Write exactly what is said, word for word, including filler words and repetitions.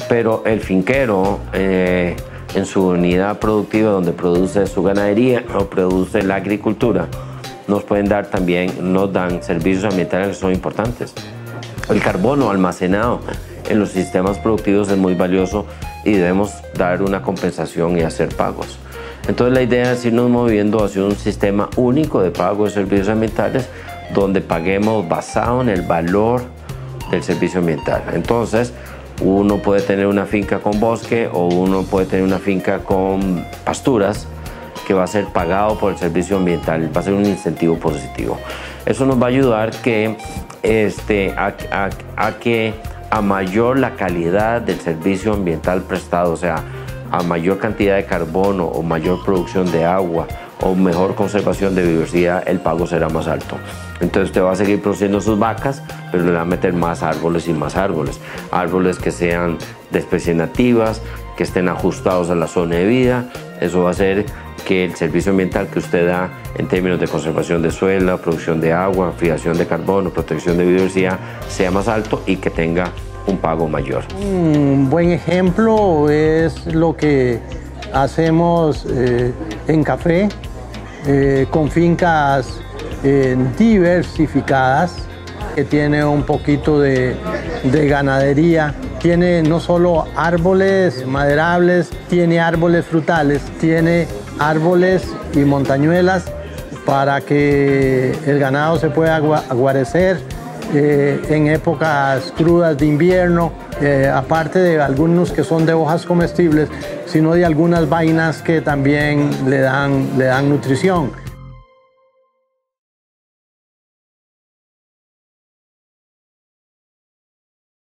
pero el finquero eh, en su unidad productiva donde produce su ganadería o produce la agricultura, nos pueden dar también, nos dan servicios ambientales que son importantes. El carbono almacenado en los sistemas productivos es muy valioso y debemos dar una compensación y hacer pagos. Entonces la idea es irnos moviendo hacia un sistema único de pago de servicios ambientales donde paguemos basado en el valor del servicio ambiental. Entonces uno puede tener una finca con bosque o uno puede tener una finca con pasturas que va a ser pagado por el servicio ambiental, va a ser un incentivo positivo. Eso nos va a ayudar que, este, a, a, a que a mayor la calidad del servicio ambiental prestado, o sea, a mayor cantidad de carbono o mayor producción de agua o mejor conservación de biodiversidad, el pago será más alto. Entonces usted va a seguir produciendo sus vacas, pero le va a meter más árboles y más árboles. Árboles que sean de especies nativas, que estén ajustados a la zona de vida. Eso va a hacer que el servicio ambiental que usted da en términos de conservación de suelo, producción de agua, fijación de carbono, protección de biodiversidad, sea más alto y que tenga un pago mayor. Un buen ejemplo es lo que hacemos eh, en café, eh, con fincas eh, diversificadas, que tiene un poquito de, de ganadería. Tiene no solo árboles maderables, tiene árboles frutales, tiene árboles y montañuelas para que el ganado se pueda guarecer eh, en épocas crudas de invierno, eh, aparte de algunos que son de hojas comestibles, sino de algunas vainas que también le dan, le dan nutrición.